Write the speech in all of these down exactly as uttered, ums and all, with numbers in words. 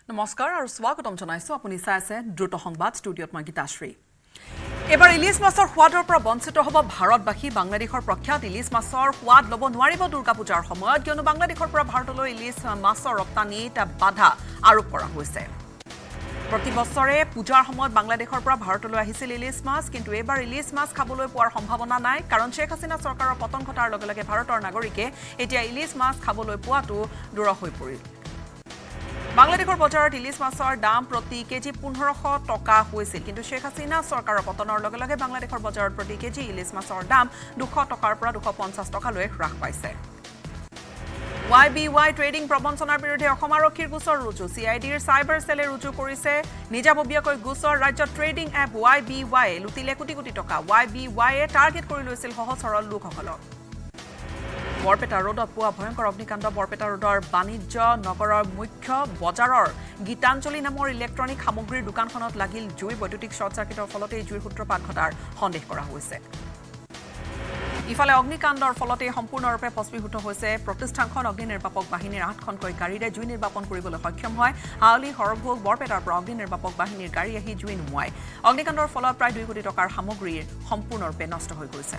নমস্কাৰ আৰু স্বাগতম জনাইছো আপুনি চাই আছে দ্ৰুত সংবাদ ষ্টুডিঅত মই গীতাশ্ৰী এবাৰ ইলিছ মাছৰ সোৱাদৰ পৰা বঞ্চিত হ'ব ভাৰতবাসী বাংলাদেশৰ প্ৰখ্যাত ইলিছ মাছৰ সোৱাদ ল'ব নোৱাৰিব দুৰ্গা পূজাৰ সময়ত কিয়নো বাংলাদেশৰ পৰা ভাৰতলৈ ইলিছ মাছৰ ৰপ্তানিত বাধা আৰোপ কৰা হৈছে প্ৰতি বছৰে পূজাৰ সময়ত বাংলাদেশৰ পৰা ভাৰতলৈ আহিছিল ইলিছ মাছ কিন্তু এবাৰ ইলিছ মাছ খাবলৈ পোৱাৰ সম্ভাৱনা নাই কাৰণ শেখ হাছিনা চৰকাৰৰ পতন ঘটাৰ লগে লগে ভাৰতৰ নাগৰিকে এতিয়া ইলিছ মাছ খাবলৈ পোৱাটো দুৰহ হৈ পৰিল বাংলাদেশৰ বজাৰত ইলিছ মাছৰ দাম প্ৰতি কেজি পোন্ধৰশ টকা হৈছিল কিন্তু শেখ হাছিনা চৰকাৰৰ পতনৰ লগে লগে বাংলাদেশৰ বজাৰত প্ৰতি কেজি ইলিছ মাছৰ দাম দুশ টকাৰ পৰা দুশ পঞ্চাছ টকালৈ হ্ৰাস পাইছে ৱাই বি ৱাই ট্ৰেডিং প্ৰবঞ্চনাৰ বিৰুদ্ধে অসম আৰক্ষীৰ গোচৰ ৰুজু চি আই ডিৰ চাইবাৰ সেলে ৰুজু কৰিছে নিজাববীয়াকৈ গোচৰ ৰাজ্যত trading app Y B Y লুটিলে কোটি কোটি টকা ৱাই বি ৱাইয়ে টাৰ্গেট কৰি লৈছিল সহজ সৰল লোকসকলক বৰপেটা ৰোডত পোৱা ভয়ংকৰ অগ্নিকাণ্ড বৰপেটা ৰোডৰ বাণিজ্য নগৰৰ মুখ্য বজাৰৰ গীতাঞ্জলি নামৰ ইলেক্ট্ৰনিক সামগ্ৰীৰ দোকানখনত লাগিল জুই বৈদ্যুতিক শ্বৰ্ট চাৰ্কিটৰ ফলতে জুইৰ সূত্ৰপাত ঘটাৰ সন্দেহ কৰা হৈছে ইফালে অগ্নিকাণ্ডৰ ফলতে সম্পূৰ্ণৰূপে ভস্মীভূত হৈছে প্ৰতিষ্ঠানখন অগ্নি নিৰ্বাপক বাহিনীৰ আঠখনকৈ গাড়ীৰে জুই নিৰ্বাপন কৰিবলৈ সক্ষম হয় হাউলি হৰভোগ বৰপেটাৰ পৰা অগ্নি নিৰ্বাপক বাহিনীৰ গাড়ী আহি জুই নুমুৱায় অগ্নিকাণ্ডৰ ফলত প্ৰায় দুই কোটি টকাৰ সামগ্ৰীৰ সম্পূৰ্ণৰূপে নষ্ট হৈ গৈছে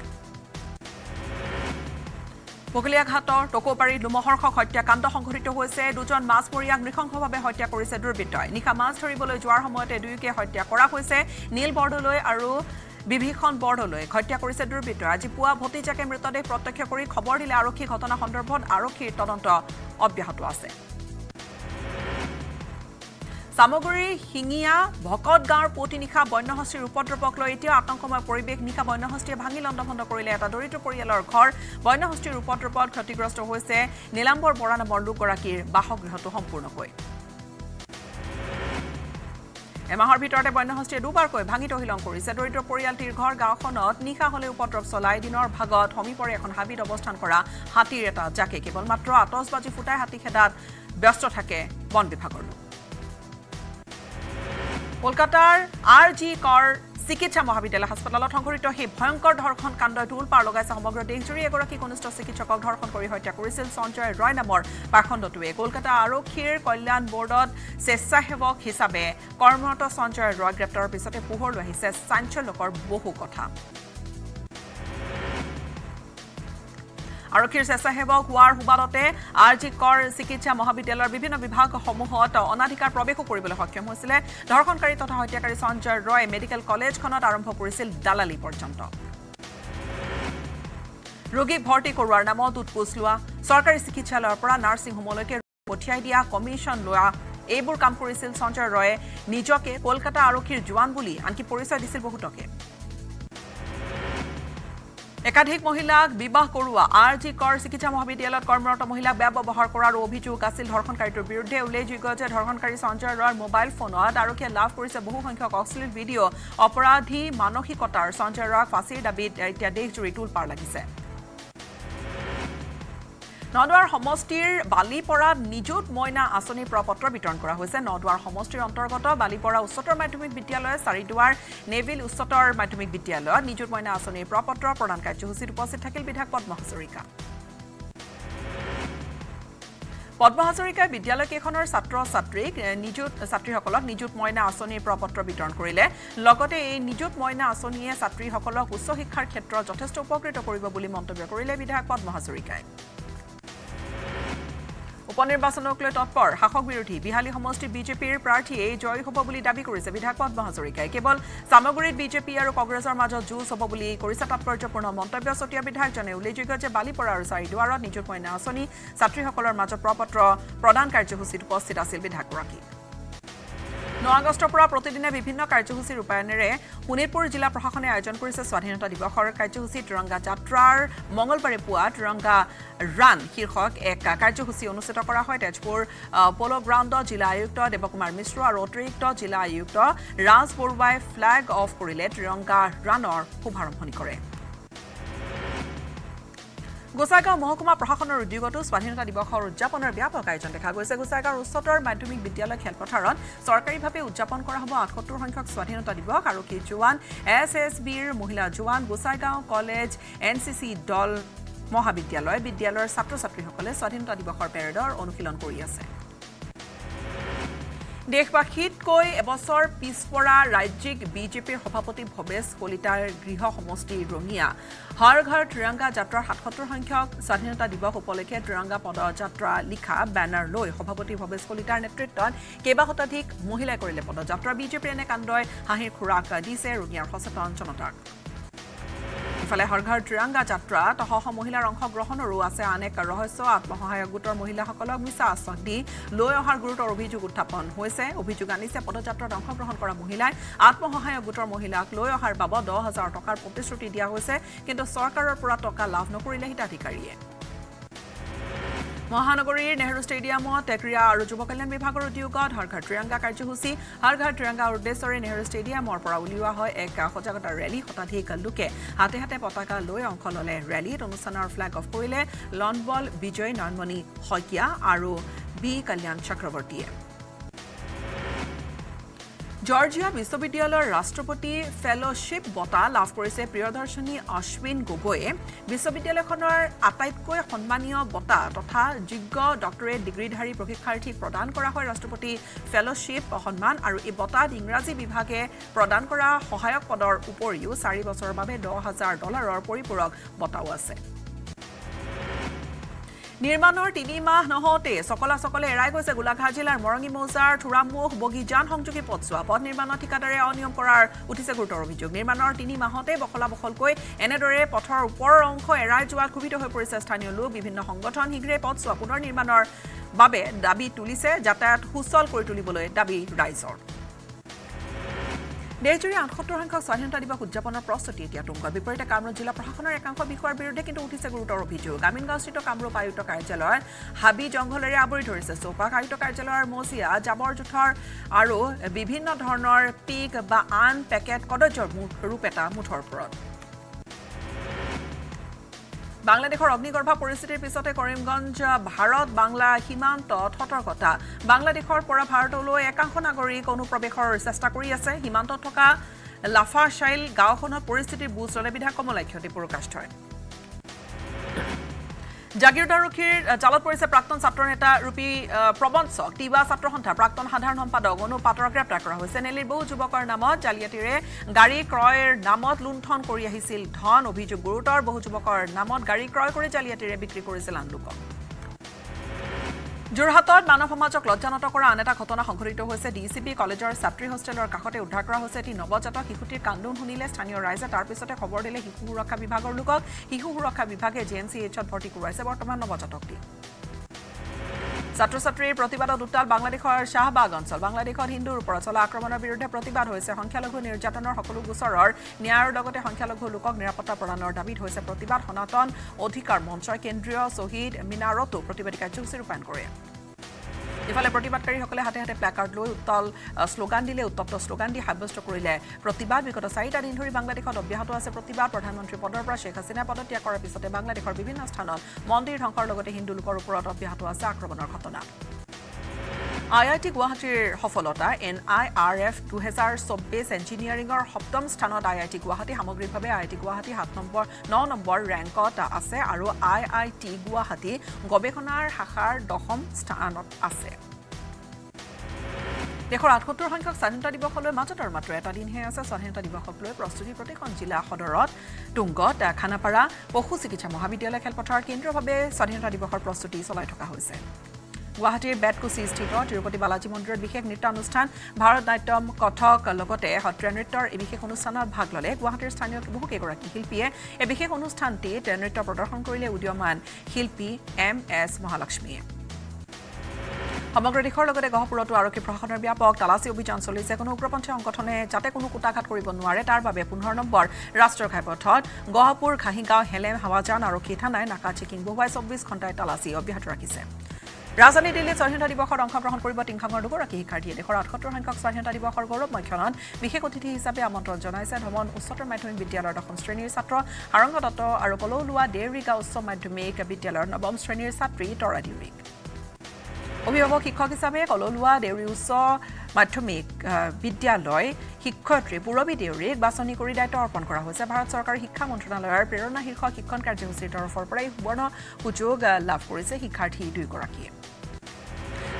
পগলিয়াঘাটৰ টকোপাৰীত লোমহৰ্ষক হত্যাকাণ্ড সংঘটিত হৈছে দুজন মাছমৰীয়াক নৃশংসভাৱে হত্যা কৰিছে দুৰ্বৃত্তই নিশা মাছ ধৰিবলৈ যোৱাৰ সময়তে দুয়োকে হত্যা কৰা হৈছে নীল বৰদলৈ আৰু বিভীষণ বৰদলৈ হত্যা কৰিছে দুৰ্বৃত্তই আজি পুৱা ভতিজাকে মৃতদেহ প্ৰত্যক্ষ কৰি খবৰ দিলে আৰক্ষী ঘটনা সন্দৰ্ভত আৰক্ষীৰ তদন্ত অব্যাহত আছে সামগ্ৰী হিঙিয়া ভকত গাঁৱৰ পুৱতি নিশা বন্যহস্তীৰ উপদ্ৰৱক লৈ এতিয়া আতংকময় পৰিৱেশ নিশা বন্যহস্তীয়ে ভাঙি লণ্ডভণ্ড কৰিলে এটা দৰিদ্ৰ পৰিয়ালৰ ঘৰ বন্যহস্তীৰ উপদ্ৰৱত ক্ষতিগ্ৰস্ত হৈছে নীলাম্বৰ বৰা নামৰ লোকগৰাকীৰ বাসগৃহটো সম্পূৰ্ণকৈ এমাহৰ ভিতৰতে বন্যহস্তীয়ে দুবাৰকৈ ভাঙি তহিলং কৰিছে দৰিদ্ৰ পৰিয়ালটিৰ ঘৰ গাঁওখনত নিশা হলে উপদ্ৰৱ চলাই দিনৰ ভাগত সমীপৰে এখন হাবিত অৱস্থান কৰা হাতীৰ এটা জাকে কেৱল মাত্ৰ আতচবাজি ফুটাই হাতী খেদাত ব্যস্ত থাকে বন বিভাগৰ লোক কলকাতাৰ আৰ জি কৰ চিকিৎসা মহাবিদ্যালয় হাস্পতালত সংঘটিত সেই ভয়ংকৰ ধৰ্ষণ কাণ্ডই টোল পাৰ লগাইছে সমগ্ৰ দেশজুৰি এগৰাকী কনিষ্ঠ চিকিৎসকক ধৰ্ষণ কৰি হত্যা কৰিছিল সঞ্জয় ৰয় নামৰ পাখণ্ডটোৱে কলকাতা আৰক্ষীৰ কল্যাণ বৰ্ডত স্বেচ্ছাসেৱক হিচাপে কৰ্মৰত সঞ্জয় ৰয় গ্ৰেপ্তাৰৰ পিছতে পোহৰলৈ আহিছে চাঞ্চল্যকৰ বহু কথা আৰক্ষীৰ স্বেচ্ছাসেৱক হোৱাৰ সুবাদতে আৰ জি কৰ চিকিৎসা মহাবিদ্যালয়ৰ বিভিন্ন বিভাগসমূহত অনাধিকাৰ প্ৰৱেশো কৰিবলৈ সক্ষম হৈছিলে ধৰ্ষণকাৰী তথা হত্যাকাৰী সঞ্জয় ৰয় মেডিকেল কলেজখনত আৰম্ভ কৰিছিল দালালি পৰ্যন্ত ৰোগীক ভৰ্তি কৰোৱাৰ নামত উৎপোচ লোৱা চৰকাৰী চিকিৎসালয়ৰ পৰা নাৰ্ছিং হোমলৈকে পঠিয়াই দিয়া কমিশ্যন লোৱা এইবোৰ কাম কৰিছিল সঞ্জয় ৰয়ে নিজকে কলকাতা আৰক্ষীৰ জোৱান বুলি আনকি পৰিচয় দিছিল বহুতকে একাধিক মহিলাক বিবাহ কৰোৱা আৰ জি কৰ চিকিৎসা মহাবিদ্যালয়ত কৰ্মৰত মহিলাক বেয়া ব্যৱহাৰ কৰাৰ অভিযোগ আছিল ধৰ্ষণকাৰীটোৰ বিৰুদ্ধে উল্লেখযোগ্য যে ধৰ্ষণকাৰী সঞ্জয় ৰয়ৰ মোবাইল ফোনত আৰক্ষীয়ে লাভ কৰিছে বহু সংখ্যক অশ্লীল ভিডিঅ' অপৰাধী মানসিকতাৰ সঞ্জয় ৰয়ক ফাঁচীৰ দাবীত এতিয়া দেশজুৰি টোল পাৰ লাগিছে নদুৱাৰ সমষ্টিৰ বালিপৰাত নিযুত মইনা আঁচনিৰ প্ৰপত্ৰ বিতৰণ কৰা হৈছে নদুৱাৰ সমষ্টিৰ অন্তৰ্গত বালিপৰা উচ্চতৰ মাধ্যমিক বিদ্যালয় চাৰিদুৱাৰ নেভিল উচ্চতৰ মাধ্যমিক বিদ্যালয়ত নিযুত মইনা আঁচনিৰ প্ৰপত্ৰ প্ৰদান কাৰ্যসূচীত উপস্থিত থাকিল বিধায়ক পদ্ম হাজৰিকা পদ্ম হাজৰিকাই বিদ্যালয়কেইখনৰ ছাত্ৰ ছাত্ৰীক নিযুত ছাত্ৰীসকলক নিযুত মইনা আঁচনিৰ প্ৰপত্ৰ বিতৰণ কৰিলে লগতে এই নিযুত মইনা আঁচনিয়ে ছাত্ৰীসকলক উচ্চ শিক্ষাৰ ক্ষেত্ৰত যথেষ্ট উপকৃত কৰিব বুলি মন্তব্য কৰিলে বিধায়ক পদ্ম হাজৰিকাই উপনিৰ্বাচনক লৈ তৎপৰ শাসক বিৰোধী বিহালী সমষ্টি বিজেপিৰ প্ৰাৰ্থীয়ে জয়ী হ'ব বুলি দাবী কৰিছে বিধায়ক পদ্ম হাজৰিকাই কেৱল সামগ্ৰীত বিজেপি আৰু কংগ্ৰেছৰ মাজত যুঁজ হ'ব বুলি কৰিছে তাৎপৰ্যপূৰ্ণ মন্তব্য চতিয়া বিধায়কজনে উল্লেখযোগ্য যে বালিপৰা আৰু চাৰিদুৱাৰত নিযুত মইনা আঁচনি ছাত্ৰীসকলৰ মাজত প্ৰপত্ৰ প্ৰদান কাৰ্যসূচীত উপস্থিত আছিল বিধায়কগৰাকী ন আগষ্টৰ পৰা প্ৰতিদিনে বিভিন্ন কাৰ্যসূচী ৰূপায়ণেৰে শোণিতপুৰ জিলা প্ৰশাসনে আয়োজন কৰিছে স্বাধীনতা দিৱসৰ কাৰ্যসূচী তিৰংগা যাত্ৰাৰ মঙলবাৰে পুৱা তিৰংগা ৰান শীৰ্ষক এক কাৰ্যসূচী অনুষ্ঠিত কৰা হয় তেজপুৰ প'ল' গ্ৰাউণ্ডত জিলা আয়ুক্ত দেৱকুমাৰ মিশ্ৰ আৰু অতিৰিক্ত জিলা আয়ুক্ত ৰাজ বৰুৱাই ফ্লেগ অফ কৰিলে তিৰংগা ৰানৰ শুভাৰম্ভণি কৰে গোসাইগাঁও মহকুমা প্ৰশাসনৰ উদ্যোগতো স্বাধীনতা দিৱসৰ উদযাপনৰ ব্যাপক আয়োজন দেখা গৈছে গোসাইগাঁও উচ্চতৰ মাধ্যমিক বিদ্যালয় খেলপথাৰত চৰকাৰীভাৱে উদযাপন কৰা হ'ব আঠসত্তৰ সংখ্যক স্বাধীনতা দিৱস আৰক্ষী জোৱান এছ এছ বিৰ মহিলা জোৱান Gossaigaon college N C C দল মহাবিদ্যালয় বিদ্যালয়ৰ ছাত্ৰ ছাত্ৰীসকলে স্বাধীনতা দিৱসৰ পেৰেডৰ অনুশীলন কৰি আছে দেশবাসীতকৈ এবছৰ পিছপৰা ৰাজ্যিক বিজেপিৰ সভাপতি ভৱেশ কলিতাৰ গৃহ সমষ্টি ৰঙিয়া হৰ ঘৰ ত্ৰিৰংগা যাত্ৰাৰ সাতসত্তৰ সংখ্যক স্বাধীনতা দিৱস উপলক্ষে ত্ৰিৰংগা পদযাত্ৰা লিখা বেনাৰ লৈ সভাপতি ভৱেশ কলিতাৰ নেতৃত্বত কেইবা শতাধিক মহিলাই কৰিলে পদযাত্ৰা বিজেপিৰ এনে কাণ্ডই হাঁহিৰ খোৰাক দিছে ৰঙিয়াৰ সচেতন জনতাক ইফালে হৰ ঘৰ ত্ৰিৰংগা যাত্ৰাত সহ মহিলাৰ অংশগ্ৰহণৰো আছে আন এক ৰহস্য আত্মসহায়ক গোটৰ মহিলাসকলক মিছা আশ্বাস দি লৈ অহাৰ গুৰুতৰ অভিযোগ উত্থাপন হৈছে অভিযোগ আনিছে পদযাত্ৰাত অংশগ্ৰহণ কৰা মহিলাই আত্মসহায়ক গোটৰ মহিলাক লৈ অহাৰ বাবদ দহ হাজাৰ টকাৰ প্ৰতিশ্ৰুতি দিয়া হৈছে কিন্তু চৰকাৰৰ পৰা টকা লাভ নকৰিলে হিতাধিকাৰীয়ে মহানগৰীৰ নেহৰু ষ্টেডিয়ামত ক্ৰীড়া আৰু যুৱ কল্যাণ বিভাগৰ উদ্যোগত হৰ ঘৰ ত্ৰিৰংগা কাৰ্যসূচী হৰ ঘৰ ত্ৰিৰংগা উদ্দেশ্যৰে নেহৰু ষ্টেডিয়ামৰ পৰা উলিওৱা হয় এক সজাগতা ৰেলী শতাধিক লোকে হাতে হাতে পতাকা লৈ অংশ ল'লে ৰেলীত অনুষ্ঠানৰ ফ্লেগ অফ কৰিলে লনবল বিজয় নয়নমণি শইকীয়া আৰু বি কল্যাণ চক্ৰৱৰ্তীয়ে জৰ্জিয়া বিশ্ববিদ্যালয়ৰ ৰাষ্ট্ৰপতি ফেলোশ্বিপ বঁটা লাভ কৰিছে প্ৰিয়দৰ্শনী অশ্বিন গগৈয়ে বিশ্ববিদ্যালয়খনৰ আটাইতকৈ সন্মানীয় বঁটা তথা যোগ্য ডক্টৰেট ডিগ্ৰীধাৰী প্ৰশিক্ষাৰ্থীক প্ৰদান কৰা হয় ৰাষ্ট্ৰপতি ফেলোশ্বিপ সন্মান আৰু এই বঁটাত ইংৰাজী বিভাগে প্ৰদান কৰা সহায়ক পদৰ উপৰিও চাৰি বছৰৰ বাবে দহ হাজাৰ ডলাৰৰ পৰিপূৰক বঁটাও আছে নিৰ্মাণৰ তিনি মাহ নহওঁতে চকলা চকলে এৰাই গৈছে গোলাঘাট জিলাৰ মৰঙী মৌজাৰ থোৰামুখ বগীজান সংযোগী পথছোৱা পথ নিৰ্মাণৰ ঠিকাদাৰে অনিয়ম কৰাৰ উঠিছে গুৰুতৰ অভিযোগ নিৰ্মাণৰ তিনি মাহতে বখলা বখলকৈ এনেদৰে পথৰ ওপৰৰ অংশ এৰাই যোৱাত ক্ষোভিত হৈ পৰিছে স্থানীয় লোক বিভিন্ন সংগঠন শীঘ্ৰে পথছোৱা পুনৰ নিৰ্মাণৰ বাবে দাবী তুলিছে যাতায়াত সুচল কৰি তুলিবলৈ দাবী ৰাইজৰ দেশজুৰি আঠসত্তৰ সংখ্যক স্বাধীনতা দিৱস উদযাপনৰ প্ৰস্তুতি এতিয়া তুংগত বিপৰীতে কামৰূপ জিলা প্ৰশাসনৰ একাংশ বিষয়াৰ বিৰুদ্ধে কিন্তু উঠিছে গুৰুতৰ অভিযোগ আমিনগাঁওস্থিত কামৰূপ আয়ুক্ত কাৰ্যালয়ৰ হাবি জংঘলেৰে আৱৰি ধৰিছে চৌপাশ আয়ুক্ত কাৰ্যালয়ৰ মজিয়া জাবৰ জোথৰ আৰু বিভিন্ন ধৰণৰ পিক বা আন পেকেট কদৰ্যৰ ৰূপ এটা মুঠৰ ওপৰত বাংলাদেশৰ অগ্নিগৰ্ভ পৰিস্থিতিৰ পিছতে কৰিমগঞ্জ ভাৰত বাংলা সীমান্তত সতৰ্কতা বাংলাদেশৰ পৰা ভাৰতলৈ একাংশ নাগৰিক অনুপ্ৰৱেশৰ চেষ্টা কৰি আছে সীমান্তত থকা লাফাশাইল গাঁওখনত পৰিস্থিতিৰ বুজ ল'লে বিধায়ক কমলাক্ষতী প্ৰকাশ হয় জাগিৰোডাৰক্ষীৰ জালত পৰিছে প্ৰাক্তন ছাত্ৰ নেতা ৰূপী প্ৰবঞ্চক তিৱা ছাত্ৰ সন্থাৰ প্ৰাক্তন সাধাৰণ সম্পাদক অনু পাটৰক গ্ৰেপ্তাৰ কৰা হৈছে নেলিৰ বহু যুৱকৰ নামত জালিয়াতিৰে গাড়ী ক্ৰয়ৰ নামত লুণ্ঠন কৰি আহিছিল ধন অভিযোগ গুৰুতৰ বহু যুৱকৰ নামত গাড়ী ক্ৰয় কৰি জালিয়াতিৰে বিক্ৰী কৰিছিল আন লোকক যোৰহাটত মানৱ সমাজক লজ্জানত কৰা আন এটা ঘটনা সংঘটিত হৈছে ডিচিপি কলেজৰ ছাত্ৰী হোষ্টেলৰ কাষতে উদ্ধাৰ কৰা হৈছে এটি নৱজাতক শিশুটিৰ কান্দোন শুনিলে স্থানীয় ৰাইজে তাৰ পিছতে খবৰ দিলে শিশু সুৰক্ষা বিভাগৰ লোকক শিশু সুৰক্ষা বিভাগে জি এম চি এইচত ভৰ্তি কৰোৱাইছে বৰ্তমান নৱজাতকটি ছাত্ৰ ছাত্ৰীৰ প্ৰতিবাদত উত্তাল বাংলাদেশৰ শাহবাগ অঞ্চল বাংলাদেশত হিন্দুৰ ওপৰত চলা আক্ৰমণৰ বিৰুদ্ধে প্ৰতিবাদ হৈছে সংখ্যালঘু নিৰ্যাতনৰ সকলো গোচৰৰ ন্যায়ৰ লগতে সংখ্যালঘু লোকক নিৰাপত্তা প্ৰদানৰ দাবীত হৈছে প্ৰতিবাদ সনাতন অধিকাৰ মঞ্চই কেন্দ্ৰীয় শ্বহীদ মিনাৰতো প্ৰতিবাদী কাৰ্যসূচী ৰূপায়ণ কৰে ইফালে প্ৰতিবাদকাৰীসকলে হাতে হাতে প্লেকাৰ্ড লৈ উত্তল শ্লোগান দিলে উত্তপ্ত শ্লোগান দি সাব্যস্ত কৰিলে প্ৰতিবাদ বিগত চাৰিটা দিন ধৰি বাংলাদেশত অব্যাহত আছে প্ৰতিবাদ প্ৰধানমন্ত্ৰী পদৰ পৰা শেখ হাছিনা পদত্যাগ কৰাৰ পিছতে বাংলাদেশৰ বিভিন্ন স্থানত মন্দিৰ ধ্বংসৰ লগতে হিন্দু লোকৰ ওপৰত অব্যাহত আছে আক্ৰমণৰ ঘটনা আই আই টি গুৱাহাটীৰ সফলতা এন আই আৰ এফ দুহেজাৰ চৌব্বিছ ইঞ্জিনিয়াৰিঙৰ সপ্তম স্থানত আই আই টি গুৱাহাটী সামগ্ৰিকভাৱে আই আই টি গুৱাহাটী সাত নম্বৰ ন নম্বৰ ৰেংকত আছে আৰু আই আই টি গুৱাহাটী গৱেষণাৰ শাখাৰ দশম স্থানত আছে দেশৰ আঠসত্তৰ সংখ্যক স্বাধীনতা দিৱসলৈ মাজত আৰু মাত্ৰ এটা দিনহে আছে স্বাধীনতা দিৱসক লৈ প্ৰস্তুতি প্ৰতিখন জিলা সদৰত তুংগত খানাপাৰা পশু চিকিৎসা মহাবিদ্যালয় খেলপথাৰত কেন্দ্ৰীয়ভাৱে স্বাধীনতা দিৱসৰ প্ৰস্তুতি চলাই থকা হৈছে গুৱাহাটীৰ বেতকুচি স্থিত তিৰুপতি বালাজী মন্দিৰত বিশেষ নৃত্যানুষ্ঠান ভাৰত নাট্যম কথক লগতে সত্ৰীয়া নৃত্যৰ এই বিশেষ অনুষ্ঠানত ভাগ ল'লে গুৱাহাটীৰ স্থানীয় বহুকেইগৰাকী শিল্পীয়ে এই বিশেষ অনুষ্ঠানটিত নৃত্য প্ৰদৰ্শন কৰিলে উদীয়মান শিল্পী এম এছ মহালক্ষ্মীয়ে সমগ্ৰ দেশৰ লগতে গহপুৰতো আৰক্ষী প্ৰশাসনৰ ব্যাপক তালাচী অভিযান চলিছে কোনো উগ্ৰপন্থী সংগঠনে যাতে কোনো কুটাঘাত কৰিব নোৱাৰে তাৰ বাবে পোন্ধৰ নম্বৰ ৰাষ্ট্ৰীয় ঘাইপথত গহপুৰ ঘাঁহিগাঁও হেলেম হাৱাজান আৰক্ষী থানাই নাকা চেকিং বহুৱাই চৌব্বিছ ঘণ্টাই তালাচী অব্যাহত ৰাখিছে ৰাজধানী দিল্লীত স্বাধীনতা দিৱসত অংশগ্ৰহণ কৰিব টিংখাঙৰ দুগৰাকী শিক্ষাৰ্থীয়ে দেশৰ আঠসত্তৰ সংখ্যক স্বাধীনতা দিৱসৰ গৌৰৱময় ক্ষণত বিশেষ অতিথি হিচাপে আমন্ত্ৰণ জনাইছে ধমন উচ্চতৰ মাধ্যমিক বিদ্যালয়ৰ দশম শ্ৰেণীৰ ছাত্ৰ হাৰংগ দত্ত আৰু কলৌলোৱা দেউৰিগাঁও উচ্চ মাধ্যমিক বিদ্যালয়ৰ নৱম শ্ৰেণীৰ ছাত্ৰী তৰা দেউৰীক অভিভাৱক শিক্ষক হিচাপে কলৌলোৱা দেউৰী উচ্চ মাধ্যমিক বিদ্যালয় শিক্ষয়িত্ৰী পূৰবী দেউৰীক বাছনি কৰি দায়িত্ব অৰ্পণ কৰা হৈছে ভাৰত চৰকাৰৰ শিক্ষা মন্ত্ৰণালয়ৰ প্ৰেৰণা শীৰ্ষক শিক্ষণ কাৰ্যসূচীৰ তৰফৰ পৰা এই সুবৰ্ণ সুযোগ লাভ কৰিছে শিক্ষাৰ্থী দুয়োগৰাকীয়ে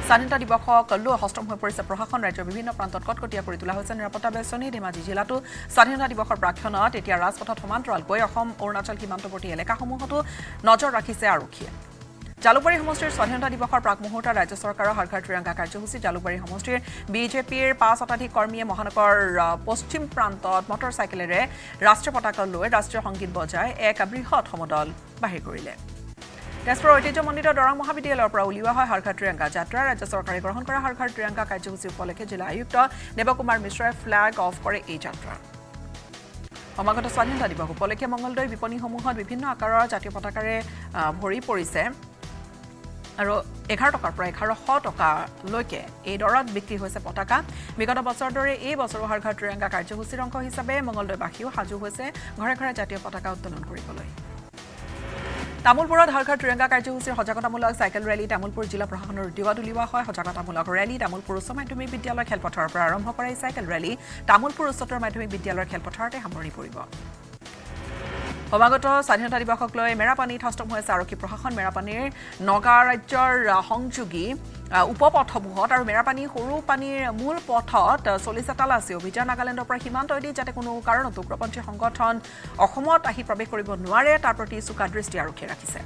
স্বাধীনতা দিৱসক লৈ হস্তম হৈ পৰিছে প্ৰশাসন ৰাজ্যৰ বিভিন্ন প্ৰান্তত কটকটীয়া কৰি তোলা হৈছে নিৰাপত্তা বেষ্টনী ধেমাজি জিলাতো স্বাধীনতা দিৱসৰ প্ৰাক্ষণত এতিয়া ৰাজপথত সমান্তৰালকৈ অসম অৰুণাচল সীমান্তৱৰ্তী এলেকাসমূহতো নজৰ ৰাখিছে আৰক্ষীয়ে জালুকবাৰী সমষ্টিৰ স্বাধীনতা দিৱসৰ প্ৰাক মুহূৰ্তত ৰাজ্য চৰকাৰৰ হৰ ঘৰ ত্ৰিৰংগা কাৰ্যসূচী জালুকবাৰী সমষ্টিৰ বিজেপিৰ পাঁচ শতাধিক কৰ্মীয়ে মহানগৰ পশ্চিম প্ৰান্তত মটৰচাইকেলেৰে ৰাষ্ট্ৰীয় পতাকা লৈ ৰাষ্ট্ৰীয় সংগীত বজাই এক বৃহৎ সমদল বাহিৰ কৰিলে তেজপুৰৰ ঐতিহ্যমণ্ডিত দৰং মহাবিদ্যালয়ৰ পৰা উলিওৱা হয় হৰ ঘৰ ত্ৰিৰংগা যাত্ৰা ৰাজ্য চৰকাৰে গ্ৰহণ কৰা হৰ ঘৰ ত্ৰিৰংগা কাৰ্যসূচী উপলক্ষে জিলা আয়ুক্ত দেৱকুমাৰ মিশ্ৰাই ফ্লেগ অফ কৰে এই যাত্ৰা সমাগত স্বাধীনতা দিৱস উপলক্ষে মংগলদৈ বিপণীসমূহত বিভিন্ন আকাৰৰ জাতীয় পতাকাৰে ভৰি পৰিছে আৰু এঘাৰ টকাৰ পৰা এঘাৰশ টকালৈকে এই দৰত বিক্ৰী হৈছে পতাকা বিগত বছৰৰ দৰে এই বছৰো হৰ ঘৰ ত্ৰিৰংগা কাৰ্যসূচীৰ অংশ হিচাপে মংগলদৈবাসীও সাজু হৈছে ঘৰে ঘৰে জাতীয় পতাকা উত্তোলন কৰিবলৈ তামুলপুৰত হৰ ঘৰ ত্ৰিৰংগা কাৰ্যসূচীৰ সজাগতামূলক চাইকেল ৰেলী তামুলপুৰ জিলা প্ৰশাসনৰ উদ্যোগত উলিওৱা হয় সজাগতামূলক ৰেলী তামুলপুৰ উচ্চ মাধ্যমিক বিদ্যালয় খেলপথাৰৰ পৰা আৰম্ভ কৰা এই চাইকেল ৰেলী তামুলপুৰ উচ্চতৰ মাধ্যমিক বিদ্যালয়ৰ খেলপথাৰতে সামৰণি পৰিব সমাগত স্বাধীনতা দিৱসক লৈ মেৰাপানীত হস্তম হৈছে আৰক্ষী প্ৰশাসন মেৰাপানীৰ নগা ৰাজ্যৰ সংযোগী উপপথসমূহত আৰু মেৰাপানী সৰু পানীৰ মূল পথত চলিছে তালাচী অভিযান নাগালেণ্ডৰ পৰা সীমান্তইদি যাতে কোনো কাৰণত উগ্ৰপন্থী সংগঠন অসমত আহি প্ৰৱেশ কৰিব নোৱাৰে তাৰ প্ৰতি চোকা দৃষ্টি আৰক্ষীয়ে ৰাখিছে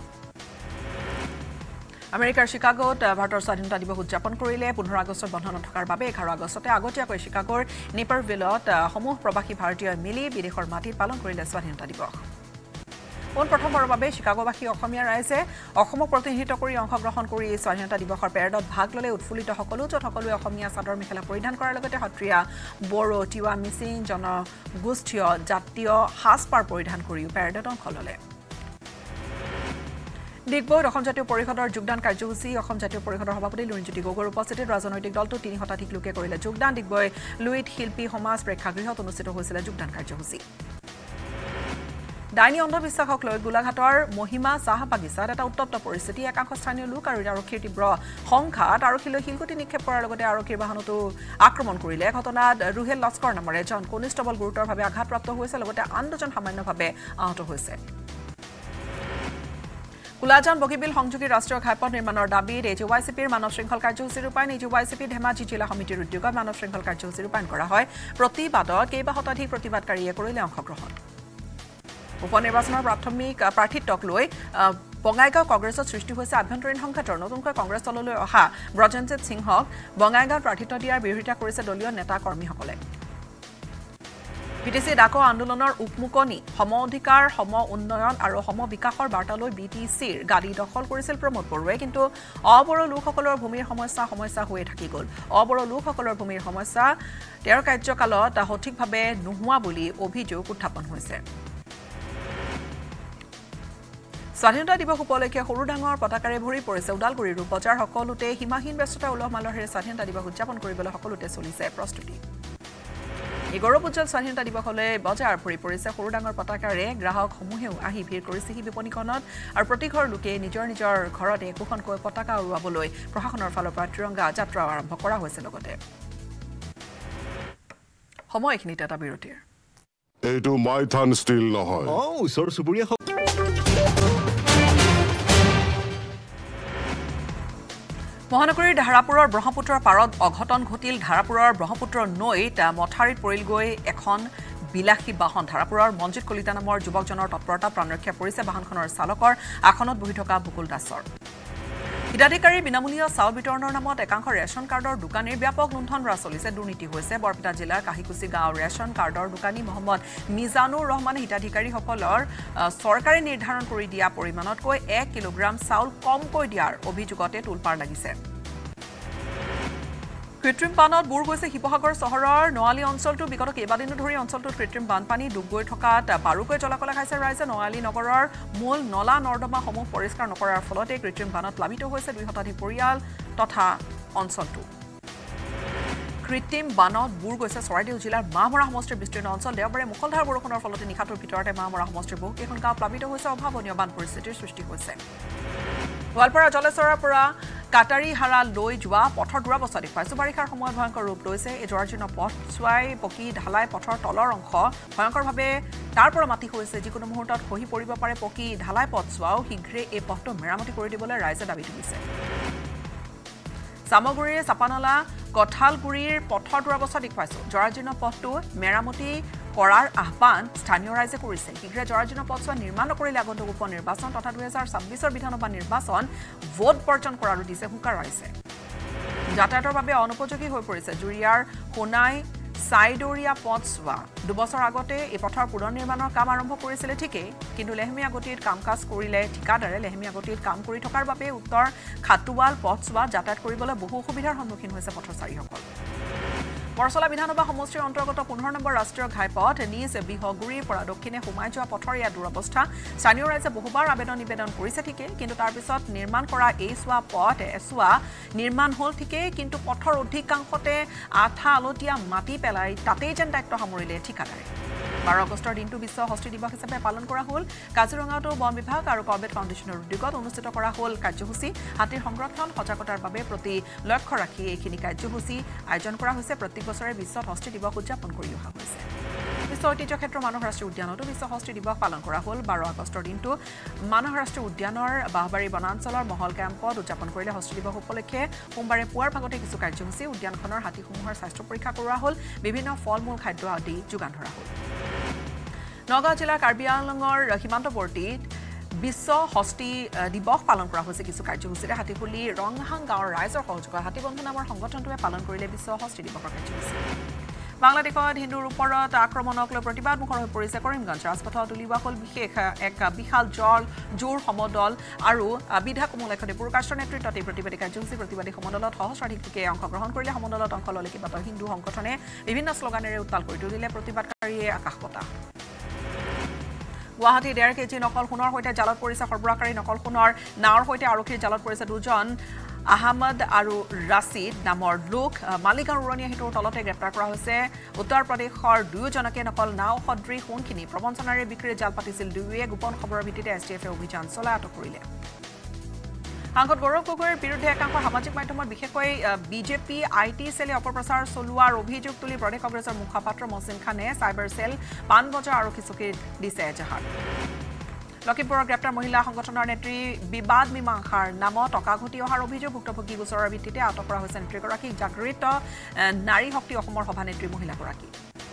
আমেৰিকাৰ চিকাগোত ভাৰতৰ স্বাধীনতা দিৱস উদযাপন কৰিলে পোন্ধৰ আগষ্টত বন্ধ নথকাৰ বাবে এঘাৰ আগষ্টতে আগতীয়াকৈ চিকাগোৰ নেপাৰভিলত সমূহ প্ৰৱাসী ভাৰতীয় মিলি বিদেশৰ মাটিত পালন কৰিলে স্বাধীনতা দিৱস পোনপ্ৰথমবাৰৰ বাবে চিকাগোবাসী অসমীয়া ৰাইজে অসমক প্ৰতিনিধিত্ব কৰি অংশগ্ৰহণ কৰি স্বাধীনতা দিৱসৰ পেৰেডত ভাগ ল'লে উৎফুল্লিত সকলো য'ত সকলোৱে অসমীয়া চাদৰ মেখেলা পৰিধান কৰাৰ লগতে সত্ৰীয়া বড়ো তিৱা মিচিং জনগোষ্ঠীয় জাতীয় সাজপাৰ পৰিধান কৰিও পেৰেডত অংশ ল'লে ডিগবৈত অসম জাতীয় পৰিষদৰ যোগদান কাৰ্যসূচী অসম জাতীয় পৰিষদৰ সভাপতি লুৰিণজ্যোতি গগৈৰ উপস্থিতিত ৰাজনৈতিক দলটো তিনি শতাধিক লোকে কৰিলে যোগদান ডিগবৈ লুইট শিল্পী সমাজ প্ৰেক্ষাগৃহত অনুষ্ঠিত হৈছিল যোগদান কাৰ্যসূচী ডাইনী অন্ধবিশ্বাসক লৈ গোলাঘাটৰ মহিমা চাহ বাগিচাত এটা উত্তপ্ত পৰিস্থিতি একাংশ স্থানীয় লোক আৰু আৰক্ষীৰ তীব্ৰ সংঘাত আৰক্ষীলৈ শিলগুটি নিক্ষেপ কৰাৰ লগতে আৰক্ষীৰ বাহনতো আক্ৰমণ কৰিলে ঘটনাত ৰুহেল লস্কৰ নামৰ এজন কনিষ্টবল গুৰুতৰভাৱে আঘাতপ্ৰাপ্ত হৈছে লগতে আন দুজন সামান্যভাৱে আহত হৈছে কুলাজান বগীবিল সংযোগী ৰাষ্ট্ৰীয় ঘাইপথ নিৰ্মাণৰ দাবীত এ জি ৱাই চি পিৰ মানৱ শৃংখল কাৰ্যসূচী ৰূপায়ণ A G Y C P Dhemaji জিলা সমিতিৰ উদ্যোগত মানৱ শৃংখল কাৰ্যসূচী ৰূপায়ণ কৰা হয় প্ৰতিবাদত কেইবা শতাধিক প্ৰতিবাদকাৰীয়ে কৰিলে অংশগ্ৰহণ উপনিৰ্বাচনৰ প্ৰাথমিক প্ৰাৰ্থিত্বক লৈ বঙাইগাঁও কংগ্ৰেছত সৃষ্টি হৈছে আভ্যন্তৰীণ সংঘাতৰ নতুনকৈ কংগ্ৰেছ দললৈ অহা ব্ৰজেনজিৎ সিংহক বঙাইগাঁৱত প্ৰাৰ্থিত্ব দিয়াৰ বিৰোধিতা কৰিছে দলীয় নেতা কৰ্মীসকলে বিটিচি ডাকো আন্দোলনৰ উপমুকনি সম অধিকাৰ সম উন্নয়ন আৰু সম বিকাশৰ বাৰ্তালৈ বিটিচিৰ গাড়ী দখল কৰিছিল প্ৰমোদ বৰুৱাই কিন্তু অবড়ো লোকসকলৰ ভূমিৰ সমস্যা সমস্যা হৈ থাকি গ'ল অবড়ো লোকসকলৰ ভূমিৰ সমস্যা তেওঁৰ কাৰ্যকালত সঠিকভাৱে নোহোৱা বুলি অভিযোগ উত্থাপন হৈছে স্বাধীনতা দিৱস উপলক্ষে সৰু ডাঙৰ পতাকাৰে ভৰি পৰিছে ওদালগুৰিৰ বজাৰ সকলোতে সীমাহীন ব্যস্ততা উলহ মালহেৰে স্বাধীনতা দিৱস উদযাপন কৰিবলৈ সকলোতে চলিছে প্ৰস্তুতি এই গৌৰৱোজ্জ্বল স্বাধীনতা দিৱসলৈ বজাৰ ভৰি পৰিছে সৰু ডাঙৰ পতাকাৰে গ্ৰাহকসমূহেও আহি ভিৰ কৰিছে সেই বিপণীখনত আৰু প্ৰতি ঘৰ লোকে নিজৰ নিজৰ ঘৰতে একোখনকৈ পতাকা উৰুৱাবলৈ প্ৰশাসনৰ ফালৰ পৰা ত্ৰিৰংগা যাত্ৰা আৰম্ভ কৰা হৈছে লগতে সময়খিনিত এটা বিৰতিৰ এইটো মাইথান ষ্টিল নহয় অ ওচৰ চুবুৰীয়া মহানগৰীৰ ধাৰাপুৰৰ ব্ৰহ্মপুত্ৰৰ পাৰত অঘটন ঘটিল ধাৰাপুৰৰ ব্ৰহ্মপুত্ৰ নৈত মথাৰিত পৰিলগৈ এখন বিলাসী বাহন ধাৰাপুৰৰ মঞ্জিত কলিতা নামৰ যুৱকজনৰ তৎপৰতা প্ৰাণৰক্ষা পৰিছে বাহনখনৰ চালকৰ আসনত বহি থকা বুকুল দাসৰ হিতাধিকাৰীৰ বিনামূলীয়া চাউল বিতৰণৰ নামত একাংশ ৰেচন কাৰ্ডৰ দোকানীৰ ব্যাপক লুণ্ঠন চলিছে দুৰ্নীতি হৈছে বৰপেটা জিলাৰ কাহিকুচি গাঁৱৰ ৰেচন কাৰ্ডৰ দোকানী মহম্মদ মিজানুৰ ৰহমানে হিতাধিকাৰীসকলৰ চৰকাৰে নিৰ্ধাৰণ কৰি দিয়া পৰিমাণতকৈ এক কিলোগ্ৰাম চাউল কমকৈ দিয়াৰ অভিযোগতে তোলপাৰ লাগিছে কৃত্ৰিম বানত বুৰ গৈছে শিৱসাগৰ চহৰৰ নোৱালী অঞ্চলটো বিগত কেইবাদিনো ধৰি অঞ্চলটোত কৃত্ৰিম বানপানী ডুব গৈ থকাত বাৰুকৈ জলাকলা খাইছে ৰাইজে নোৱালী নগৰৰ মূল নলা নৰ্দমাসমূহ পৰিষ্কাৰ নকৰাৰ ফলতে কৃত্ৰিম বানত প্লাবিত হৈছে দুই শতাধিক পৰিয়াল তথা অঞ্চলটো কৃত্ৰিম বানত বুৰ গৈছে চৰাইদেউ জিলাৰ মাহমৰা সমষ্টিৰ বিস্তীৰ্ণ অঞ্চল দেওবাৰে মুখলধাৰ বৰষুণৰ ফলতে নিশাটোৰ ভিতৰতে মাহমৰা সমষ্টিৰ বহুকেইখন গাঁও প্লাবিত হৈছে অভাৱনীয় বান পৰিস্থিতিৰ সৃষ্টি হৈছে গোৱালপাৰা জলেশ্বৰৰ পৰা কাটাৰী হাৰা লৈ যোৱা পথৰ দুৰৱস্থা দেখুৱাইছে বাৰিষাৰ সময়ত ভয়ংকৰ ৰূপ লৈছে এই জৰাজীৰ্ণ পথছোৱাই পকী ঢালাই পথৰ তলৰ অংশ ভয়ংকৰভাৱে তাৰ পৰা মাটি হৈছে যিকোনো মুহূৰ্তত খহি পৰিব পাৰে পকী ঢালাই পথছোৱাও শীঘ্ৰে এই পথটো মেৰামতি কৰি দিবলৈ ৰাইজে দাবী তুলিছে সামগুৰিৰ চাপানলা কঠালগুৰিৰ পথৰ দুৰৱস্থা দেখুৱাইছো জৰাজীৰ্ণ পথটো মেৰামতি কৰাৰ আহ্বান স্থানীয় ৰাইজে কৰিছে শীঘ্ৰে জৰাজীৰ্ণ পথছোৱা নিৰ্মাণ নকৰিলে আগন্তুক উপ নিৰ্বাচন তথা দুই হাজাৰ ছাব্বিছৰ বিধানসভা নিৰ্বাচন ভোট বৰ্জন কৰাৰো দিছে হুঁকাৰ ৰাইজে যাতায়াতৰ বাবে অনুপযোগী হৈ পৰিছে জুৰিয়াৰ সোণাই সাইডৰিয়া পথছোৱা দুবছৰ আগতে এই পথৰ পুনৰ নিৰ্মাণৰ কাম আৰম্ভ কৰিছিলে ঠিকেই কিন্তু লেহেমীয়া গতিত কাম কাজ কৰিলে ঠিকাদাৰে লেহেমীয়া গতিত কাম কৰি থকাৰ বাবে উত্তৰ খাটুৱাল পথছোৱা যাতায়াত কৰিবলৈ বহু অসুবিধাৰ সন্মুখীন হৈছে পথচাৰীসকল বৰছলা বিধানসভা সমষ্টিৰ অন্তৰ্গত পোন্ধৰ নম্বৰ ৰাষ্ট্ৰীয় ঘাইপথ নিজ বিহগুৰিৰ পৰা দক্ষিণে সোমাই যোৱা পথৰ ইয়াৰ দুৰৱস্থা স্থানীয় ৰাইজে বহুবাৰ আবেদন নিবেদন কৰিছে ঠিকেই কিন্তু তাৰ পিছত নিৰ্মাণ কৰা এই চোৱা পথ এচোৱা নিৰ্মাণ হ'ল ঠিকেই কিন্তু পথৰ অধিকাংশতে আঠা আলতীয়া মাটি পেলাই তাতেই যেন দায়িত্ব সামৰিলে ঠিকাদাৰে বাৰ আগষ্টৰ দিনটো বিশ্ব হস্তি দিৱস হিচাপে পালন কৰা হ'ল কাজিৰঙাতো বন বিভাগ আৰু কৰ্বেট ফাউণ্ডেশ্যনৰ উদ্যোগত অনুষ্ঠিত কৰা হ'ল কাৰ্যসূচী হাতীৰ সংৰক্ষণ সজাগতাৰ বাবে প্ৰতি লক্ষ্য ৰাখি এইখিনি কাৰ্যসূচী আয়োজন কৰা হৈছে প্ৰত্যেক বছৰে বিশ্ব হস্তি দিৱস উদযাপন কৰি অহা হৈছে বিশ্ব ঐতিহ্য ক্ষেত্ৰ মানস ৰাষ্ট্ৰীয় উদ্যানতো বিশ্ব হস্তি দিৱস পালন কৰা হ'ল বাৰ আগষ্টৰ দিনটো মানস ৰাষ্ট্ৰীয় উদ্যানৰ বাহবাৰী বনাঞ্চলৰ মহল কেম্পত উদযাপন কৰিলে হস্তি দিৱস উপলক্ষে সোমবাৰে পুৱাৰ ভাগতে কিছু কাৰ্যসূচী উদ্যানখনৰ হাতীসমূহৰ স্বাস্থ্য পৰীক্ষা কৰোৱা হ'ল বিভিন্ন ফল মূল খাদ্য আদি যোগান ধৰা হ'ল নগাঁও জিলাৰ কাৰ্বি আংলঙৰ সীমান্তৱৰ্তী বিশ্ব হস্তি দিৱস পালন কৰা হৈছে কিছু কাৰ্যসূচীৰে হাতীখুলি ৰংহাং গাঁৱৰ ৰাইজৰ সহযোগত হাতীবন্ধু নামৰ সংগঠনটোৱে পালন কৰিলে বিশ্ব হস্তি দিৱসৰ কাৰ্যসূচী বাংলাদেশত হিন্দুৰ ওপৰত আক্ৰমণক লৈ প্ৰতিবাদমুখৰ হৈ পৰিছে কৰিমগঞ্জ ৰাজপথত উলিওৱা হ'ল বিশেষ এক বিশাল জল জোৰ সমদল আৰু বিধায়ক কমলেশ পুৰকাষ্টৰ নেতৃত্বত এই প্ৰতিবাদী কাৰ্যসূচী প্ৰতিবাদী সমদলত সহস্ৰাধিক লোকে অংশগ্ৰহণ কৰিলে সমদলত অংশ ল'লে কেইবাটাও হিন্দু সংগঠনে বিভিন্ন শ্লোগানেৰে উত্তাল কৰি তুলিলে প্ৰতিবাদকাৰীয়ে আকাশ বঁটা গুৱাহাটী ডেৰ কেজি নকল সোণৰ সৈতে জালত পৰিছে সৰবৰাহকাৰী নকল সোণৰ নাৱৰ সৈতে আৰক্ষীৰ জালত পৰিছে দুজন আহমদ আৰু ৰাছিদ নামৰ লোক মালিগাঁও উৰণীয়া সেতুৰ তলতে গ্ৰেপ্তাৰ কৰা হৈছে উত্তৰ প্ৰদেশৰ দুয়োজনকে নকল নাও সদৃশ সোণখিনি প্ৰবঞ্চনাৰে বিক্ৰীৰ জাল পাতিছিল দুয়োৱে গোপন খবৰৰ ভিত্তিতে এছ টি এফে অভিযান চলাই আটক কৰিলে সাংসদ গৌৰৱ গগৈৰ বিৰুদ্ধে একাংশ সামাজিক মাধ্যমত বিশেষকৈ বিজেপি আই টি চেলে অপপ্ৰচাৰ চলোৱাৰ অভিযোগ তুলি প্ৰদেশ কংগ্ৰেছৰ মুখপাত্ৰ মহচিন খানে চাইবাৰ চেল পাণবজাৰ আৰক্ষী চকীত দিছে এজাহাৰ লখিমপুৰৰ গ্ৰেপ্তাৰ মহিলা সংগঠনৰ নেত্ৰী বিবাদ মীমাংসাৰ নামত টকা ঘটি অহাৰ অভিযোগ ভুক্তভোগী গোচৰৰ ভিত্তিতে আটক কৰা হৈছে নেত্ৰীগৰাকীক জাগৃত নাৰী শক্তি অসমৰ সভানেত্ৰী মহিলাগৰাকী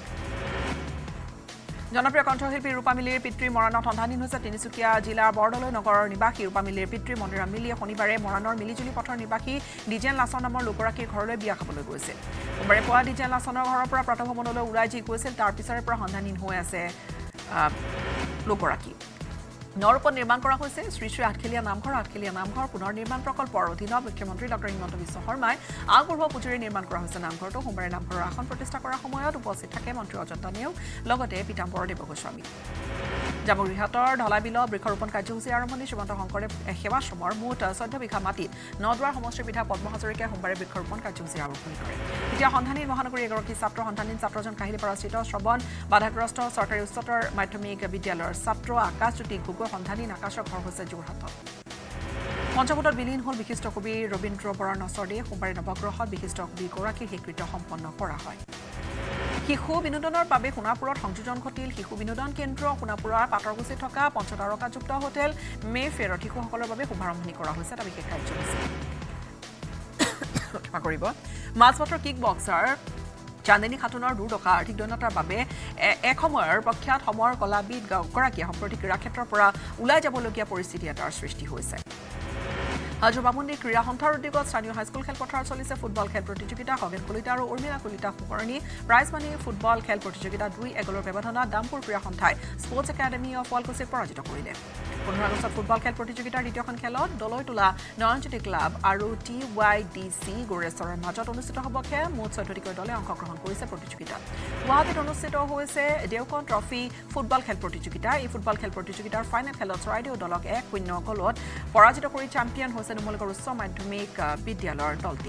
জনপ্ৰিয় কণ্ঠশিল্পী ৰূপা মিলিৰ পিতৃ মৰাণত সন্ধানহীন হৈছে তিনিচুকীয়া জিলাৰ বৰদলৈ নগৰৰ নিবাসী ৰূপা মিলিৰ পিতৃ মনিৰাম মিলিয়ে শনিবাৰে মৰাণৰ মিলিজুলি পথৰ নিবাসী ডিজেন লাচন নামৰ লোকগৰাকীৰ ঘৰলৈ বিয়া খাবলৈ গৈছিল সোমবাৰে পুৱা ডিজেন লাচনৰ ঘৰৰ পৰা প্ৰাতঃভ্ৰমণলৈ ওলাই যি গৈছিল তাৰ পিছৰে পৰা সন্ধানহীন হৈ আছে লোকগৰাকী নৰপত নিৰ্মাণ কৰা হৈছে শ্ৰী শ্ৰী আঠখেলীয়া নামঘৰ আঠখেলীয়া নামঘৰ পুনৰ নিৰ্মাণ প্ৰকল্পৰ অধীনত মুখ্যমন্ত্ৰী ডক্টৰ হিমন্ত বিশ্ব শৰ্মাই আগবঢ়োৱা পুঁজিৰে নিৰ্মাণ কৰা হৈছে নামঘৰটো সোমবাৰে নামঘৰৰ আসন প্ৰতিষ্ঠা কৰাৰ সময়ত উপস্থিত থাকে মন্ত্ৰী অজন্তা নেওগ লগতে পীতাম্বৰ দেৱগোস্বামী জামুৰিহাটৰ ঢলাবিলত বৃক্ষৰোপণ কাৰ্যসূচীৰ আৰম্ভণি শ্ৰীমন্ত শংকৰদেৱ সেৱাশ্ৰমৰ মুঠ চৈধ্য বিঘা মাটিত নদুৱাৰ সমষ্টিৰ বিধায়ক পদ্ম হাজৰিকাই সোমবাৰে বৃক্ষৰোপণ কাৰ্যসূচীৰ আৰম্ভণি কৰে এতিয়া সন্ধানহীন মহানগৰী এগৰাকী ছাত্ৰ সন্ধানহীন ছাত্ৰজন কাহিলীপাৰাস্থিত শ্ৰৱণ বাধাগ্ৰস্ত চৰকাৰী উচ্চতৰ মাধ্যমিক বিদ্যালয়ৰ ছাত্ৰ আকাশজ্যোতি গগৈ সন্ধানহীন আকাশৰ ঘৰ হৈছে যোৰহাটত পঞ্চভূতত বিলীন হ'ল বিশিষ্ট কবি ৰবীন্দ্ৰ বৰাৰ নচৰদে সোমবাৰে নৱগ্ৰহত বিশিষ্ট কবি গৰাকীৰ স্বীকৃত সম্পন্ন কৰা হয় শিশু বিনোদনৰ বাবে সোণাপুৰত সংযোজন ঘটিল শিশু বিনোদন কেন্দ্ৰ সোণাপুৰৰ পাতৰগুচিত থকা পঞ্চতাৰকাযুক্ত হোটেল মে ফেয়াৰত শিশুসকলৰ বাবে শুভাৰম্ভণি কৰা হৈছে এটা বিশেষ কাৰ্যসূচী ক্ষমা কৰিব মাছপথৰ কিক বক্সাৰ চান্দিনী খাতুনৰ দুৰ্দশা আৰ্থিক দৈন্যতাৰ বাবে এক সময়ৰ প্ৰখ্যাত সমৰ কলাবিদ গৰাকীয়ে সম্প্ৰতি ক্ৰীড়া ক্ষেত্ৰৰ পৰা ওলাই যাবলগীয়া পৰিস্থিতি এটাৰ সৃষ্টি হৈছে হাজো বামুণ্ডী ক্ৰীড়া সন্থাৰ উদ্যোগত স্থানীয় হাইস্কুল খেলপথাৰত চলিছে ফুটবল খেল প্ৰতিযোগিতা খগেন কলিতা আৰু উৰ্মিলা কলিতা সোঁৱৰণী প্ৰাইজ মানি ফুটবল খেল প্ৰতিযোগিতা দুই এগলৰ ব্যৱধানত দামপুৰ ক্ৰীড়া সন্থাই স্পৰ্টছ একাডেমী অফ শুৱালকুছিক পৰাজিত কৰিলে পোন্ধৰ আগষ্টত ফুটবল খেল প্ৰতিযোগিতাৰ দ্বিতীয়খন খেলত দলৈতোলা নয়নজ্যোতি ক্লাব আৰু টি ৱাই ডি চি গোৰেশ্বৰৰ মাজত অনুষ্ঠিত হ'ব খেল মুঠ চৈধ্যটিকৈ দলে অংশগ্ৰহণ কৰিছে প্ৰতিযোগিতাত গুৱাহাটীত অনুষ্ঠিত হৈছে দেওকন ট্ৰফি ফুটবল খেল প্ৰতিযোগিতা এই ফুটবল খেল প্ৰতিযোগিতাৰ ফাইনেল খেলত চৰাইদেউ দলক এক শূন্য গলত পৰাজিত কৰি চেম্পিয়ন হৈছে নুমলীগড় উচ্চ মাধ্যমিক বিদ্যালয়ৰ দলটি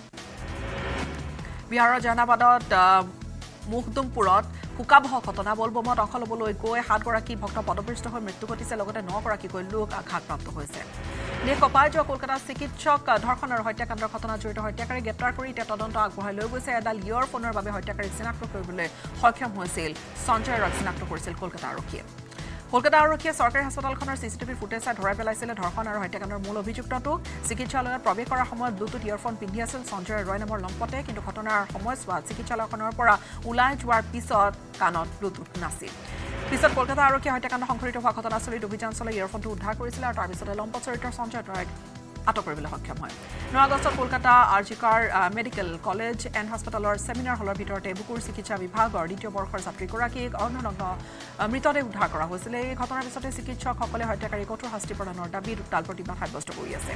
বিহাৰৰ জাহানাবাদত মুখদুমপুৰত শোকাবহ ঘটনা বলবমত অংশ ল'বলৈ গৈ সাতগৰাকী ভক্ত পদপৃষ্ট হৈ মৃত্যু ঘটিছে লগতে নগৰাকীকৈ লোক আঘাতপ্ৰাপ্ত হৈছে দেশ কপাই যোৱা কলকাতাৰ চিকিৎসক ধৰ্ষণ আৰু হত্যাকাণ্ডৰ ঘটনাত জড়িত হত্যাকাৰী গ্ৰেপ্তাৰ কৰি এতিয়া তদন্ত আগবঢ়াই লৈ গৈছে এডাল ইয়ৰ ফোনৰ বাবে হত্যাকাৰীক চিনাক্ত কৰিবলৈ সক্ষম হৈছিল সঞ্জয় ৰক চিনাক্ত কৰিছিল কলকাতা আৰক্ষীয়ে কলকাতা আৰক্ষীয়ে চৰকাৰী হাস্পতালখনৰ চিচিটিভি ফুটেজ চাই ধৰাই পেলাইছিল ধৰ্ষণ আৰু হত্যাকাণ্ডৰ মূল অভিযুক্তটো চিকিৎসালয়ত প্ৰৱেশ কৰাৰ সময়ত ব্লুটুথ ইয়ৰফোন পিন্ধি আছিল সঞ্জয় ৰয় নামৰ লম্পটে কিন্তু ঘটনাৰ সময়ছোৱাত চিকিৎসালয়খনৰ পৰা ওলাই যোৱাৰ পিছত কাণত ব্লুটুথ নাছিল পিছত কলকাতা আৰক্ষীয়ে হত্যাকাণ্ড সংঘটিত হোৱা ঘটনাস্থলীত অভিযান চলাই ইয়ৰফোনটো উদ্ধাৰ কৰিছিল আৰু তাৰ পিছতে লম্পট চৰিত্ৰৰ সঞ্জয় ৰয়ক আটক কৰিবলৈ সক্ষম হয় ন আগষ্টত Kolkata RG Kar medical college and হাস্পতালৰ ছেমিনাৰ হলৰ ভিতৰতে বুকুৰ চিকিৎসা বিভাগৰ দ্বিতীয় বৰ্ষৰ ছাত্ৰীগৰাকীক অৰ্ধনগ্ন মৃতদেহ উদ্ধাৰ কৰা হৈছিল এই ঘটনাৰ পিছতে চিকিৎসকসকলে হত্যাকাৰী কঠোৰ শাস্তি প্ৰদানৰ দাবীত উত্তাল প্ৰতিবাদ সাব্যস্ত কৰি আছে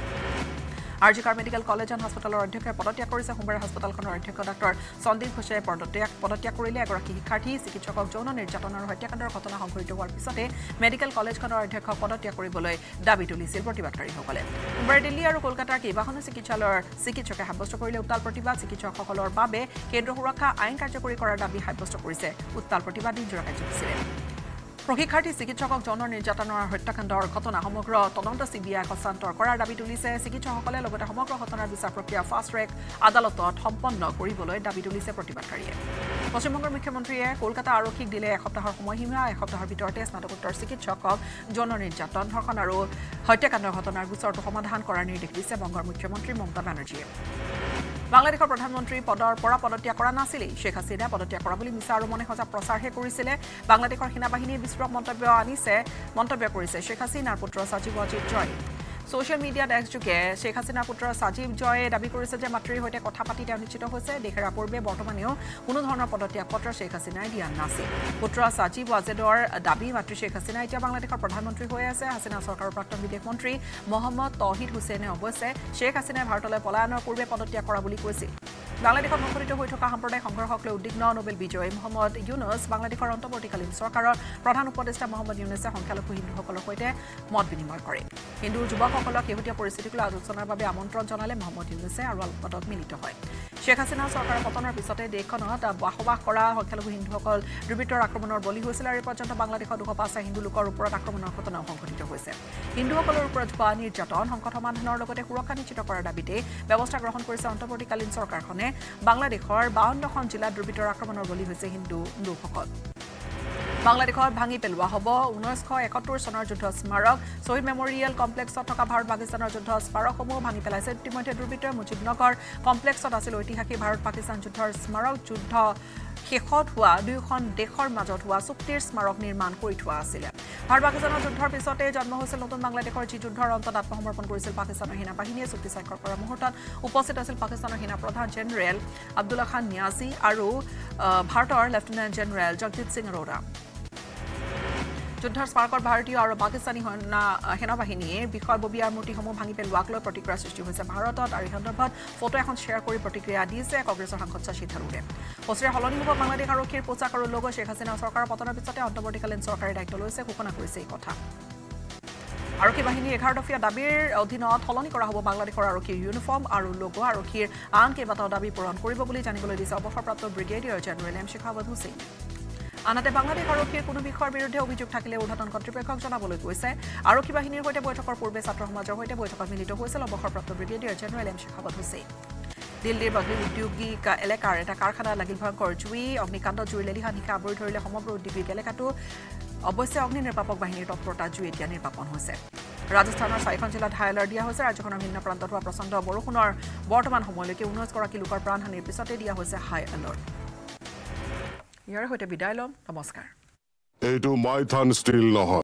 আৰজিকাৰ মেডিকেল কলেজ এণ্ড হাস্পতালৰ অধ্যক্ষই পদত্যাগ কৰিছে সোমবাৰে হাস্পতালখনৰ অধ্যক্ষ ডাক্তৰ সন্দীপ ঘোষে পদত্যাগ পদত্যাগ কৰিলে এগৰাকী শিক্ষাৰ্থী চিকিৎসকক যৌন নিৰ্যাতন আৰু হত্যাকাণ্ডৰ ঘটনা সংঘটিত হোৱাৰ পিছতে মেডিকেল কলেজখনৰ অধ্যক্ষক পদত্যাগ কৰিবলৈ দাবী তুলিছিল প্ৰতিবাদকাৰীসকলে সোমবাৰে দিল্লী আৰু কলকাতাৰ কেইবাখনো চিকিৎসালয়ৰ চিকিৎসকে সাব্যস্ত কৰিলে উত্তাল প্ৰতিবাদ চিকিৎসকসকলৰ বাবে কেন্দ্ৰ সুৰক্ষা আইন কাৰ্যকৰী কৰাৰ দাবী সাব্যস্ত কৰিছে উত্তাল প্ৰতিবাদী জোৰা কাৰ্যসূচীৰে প্ৰশিক্ষাৰ্থী চিকিৎসকক যৌন নিৰ্যাতনৰ হত্যাকাণ্ডৰ ঘটনা সমগ্ৰ তদন্ত চিবিআই হস্তান্তৰ কৰাৰ দাবী তুলিছে চিকিৎসকসকলে লগতে সমগ্ৰ ঘটনাৰ বিচাৰ প্ৰক্ৰিয়া ফাষ্ট ট্ৰেক আদালতত সম্পন্ন কৰিবলৈ দাবী তুলিছে প্ৰতিবাদকাৰীয়ে পশ্চিমবংগৰ মুখ্যমন্ত্ৰীয়ে কলকাতা আৰক্ষীক দিলে এসপ্তাহৰ সময়সীমা এসপ্তাহৰ ভিতৰতে স্নাতকোত্তৰ চিকিৎসকক যৌন নিৰ্যাতন ধৰ্ষণ আৰু হত্যাকাণ্ডৰ ঘটনাৰ গোচৰটো সমাধান কৰাৰ নিৰ্দেশ দিছে বংগৰ মুখ্যমন্ত্ৰী মমতা বেনাৰ্জীয়ে বাংলাদেশৰ প্ৰধানমন্ত্ৰী পদৰ পৰা পদত্যাগ কৰা নাছিলেই শেখ হাছিনা পদত্যাগ কৰা বুলি মিছা আৰু মনে সজা প্ৰচাৰহে কৰিছিলে বাংলাদেশৰ সেনাবাহিনীয়ে বিস্ফোৰক মন্তব্য আনিছে মন্তব্য কৰিছে শেখ হাছিনাৰ পুত্ৰ সাজিব অজিত জয় সোশ্যাল মিডিয়াত এক্স যোগে শেখ হাছিনাৰ পুত্ৰ সাজিব জয়ে দাবী কৰিছে যে মাতৃৰ সৈতে কথা পাতি তেওঁ নিশ্চিত হৈছে দেশেৰ পূৰ্বে বৰ্তমানেও কোনো ধৰণৰ পদত্যাগ পত্ৰ শেখ হাছিনাই দিয়া নাছিল পুত্ৰ সাজিব অজিতৰ দাবী মাতৃ শেখ হাছিনা এতিয়া বাংলাদেশৰ প্ৰধানমন্ত্ৰী হৈ আছে হাছিনা চৰকাৰৰ প্ৰাক্তন বিদেশ মন্ত্ৰী মহম্মদ তৌহিদ হুছেইনে অৱশ্যে শেখ হাছিনাই ভাৰতলৈ পলায়নৰ পূৰ্বে পদত্যাগ কৰা বুলি কৈছিল বাংলাদেশত সংঘটিত হৈ থকা সাম্প্ৰদায়িক সংঘৰ্ষক লৈ উদ্বিগ্ন নোবেল বিজয়ী মহম্মদ ইউনুছ বাংলাদেশৰ অন্তৰ্বৰ্তীকালীন চৰকাৰৰ প্ৰধান উপদেষ্টা মহম্মদ ইউনুছে সংখ্যালঘু হিন্দুসকলৰ সৈতে মত বিনিময় কৰে হিন্দু যুৱকসকলক শেহতীয়া পৰিস্থিতিক লৈ আলোচনাৰ বাবে আমন্ত্ৰণ জনালে মহম্মদ ইউনুছে আৰু আলোচনাত মিলিত হয় শেখ হাছিনা চৰকাৰৰ পতনৰ পিছতে দেশখনত বসবাস কৰা সংখ্যালঘু হিন্দুসকল দুৰ্বৃত্তৰ আক্ৰমণৰ বলি হৈছিল আৰু এই পৰ্যন্ত বাংলাদেশত দুশ পাঁচটা হিন্দু লোকৰ ওপৰত আক্ৰমণৰ ঘটনাও সংঘটিত হৈছে হিন্দুসকলৰ ওপৰত হোৱা নিৰ্যাতন সংকট সমাধানৰ লগতে সুৰক্ষা নিশ্চিত কৰাৰ দাবীতে ব্যৱস্থা গ্ৰহণ কৰিছে অন্তৰ্বৰ্তীকালীন চৰকাৰখনে বাংলাদেশৰ বাৱন্নখন জিলাত দুৰ্বৃত্তৰ আক্ৰমণৰ বলি হৈছে হিন্দু লোকসকল বাংলাদেশত ভাঙি পেলোৱা হ'ব ঊনৈছশ একাত্তৰ চনৰ যুদ্ধ স্মাৰক শহীদ মেমৰিয়েল কমপ্লেক্সত থকা ভাৰত পাকিস্তানৰ যুদ্ধ স্মাৰকসমূহ ভাঙি পেলাইছে ইতিমধ্যে দুৰ্বৃত্তই মুজিবনগৰ কমপ্লেক্সত আছিল ঐতিহাসিক ভাৰত পাকিস্তান যুদ্ধৰ স্মাৰক যুদ্ধ শেষত হোৱা দুয়োখন দেশৰ মাজত হোৱা চুক্তিৰ স্মাৰক নিৰ্মাণ কৰি থোৱা আছিলে ভাৰত পাকিস্তানৰ যুদ্ধৰ পিছতে জন্ম হৈছিল নতুন বাংলাদেশৰ যি যুদ্ধৰ অন্তত আত্মসমৰ্পণ কৰিছিল পাকিস্তানৰ সেনাবাহিনীয়ে চুক্তি স্বাক্ষৰ কৰাৰ মুহূৰ্তত উপস্থিত আছিল পাকিস্তানৰ সেনা প্ৰধান জেনেৰেল আব্দুল্লা খান নিয়াজী আৰু ভাৰতৰ লেফটেনেণ্ট জেনেৰেল জগজিৎ সিং আৰোৰা যুদ্ধৰ স্মাৰকৰ ভাৰতীয় আৰু পাকিস্তানী সেনাবাহিনীয়ে বিষয়ববীয়াৰ মূৰ্তিসমূহ ভাঙি পেলোৱাক লৈ প্ৰতিক্ৰিয়া সৃষ্টি হৈছে ভাৰতত আৰু এই সন্দৰ্ভত ফটো এখন শ্বেয়াৰ কৰি প্ৰতিক্ৰিয়া দিছে কংগ্ৰেছৰ সাংসদ শশী থাৰুৰে পশ্চিমে সলনি হ'ব বাংলাদেশ আৰক্ষীৰ পোচাক আৰু লোগো শেখ হাছিনা চৰকাৰৰ পতনৰ পিছতে অন্তৰ্বৰ্তীকালীন চৰকাৰে দায়িত্ব লৈছে ঘোষণা কৰিছে এই কথা আৰক্ষী বাহিনীৰ এঘাৰ দফীয়া দাবীৰ অধীনত সলনি কৰা হ'ব বাংলাদেশৰ আৰক্ষীৰ ইউনিফৰ্ম আৰু লোগো আৰক্ষীৰ আন কেইবাটাও দাবী পূৰণ কৰিব বুলি জানিবলৈ দিছে অৱসৰপ্ৰাপ্ত brigadier general M Sakhawat Hussain আনহাতে বাংলাদেশ আৰক্ষীৰ কোনো বিষয়ৰ বিৰুদ্ধে অভিযোগ থাকিলে ঊৰ্ধ্বতন কৰ্তৃপক্ষক জনাবলৈ কৈছে আৰক্ষী বাহিনীৰ সৈতে বৈঠকৰ পূৰ্বে ছাত্ৰ সমাজৰ সৈতে বৈঠকত মিলিত হৈছিল অৱসৰপ্ৰাপ্ত brigadier general M Sakhawat Hussain দিল্লীৰ বাগলী ঔদ্যোগিক এলেকাৰ এটা কাৰখানাত লাগিল ভয়ংকৰ জুই অগ্নিকাণ্ডত জুইৰ লেলিহান নিশা আৱৰি ধৰিলে সমগ্ৰ ঔদ্যোগিক এলেকাটো অৱশ্যে অগ্নি নিৰ্বাপক বাহিনীৰ তৎপৰতাত জুই এতিয়া নিৰ্বাপন হৈছে ৰাজস্থানৰ চাৰিখন জিলাত হাই এলাৰ্ট দিয়া হৈছে ৰাজ্যখনৰ ভিন্ন প্ৰান্তত হোৱা প্ৰচণ্ড বৰষুণৰ বৰ্তমান সময়লৈকে ঊনৈছ গৰাকী লোকৰ প্ৰাণহানিৰ পিছতে দিয়া হৈছে হাই এলাৰ্ট ইয়াৰ সৈতে বিদায় ল'ম নমস্কাৰ এইটো মাইথান ষ্টিল নহয়